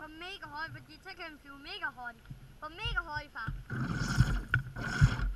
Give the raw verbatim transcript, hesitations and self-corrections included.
var mega høj, fordi så kan man flyve mega hurtigt. For mega høj fart.